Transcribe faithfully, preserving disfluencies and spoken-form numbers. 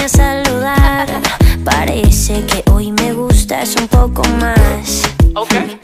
a saludar. Parece que hoy me gustas un poco más. Okay.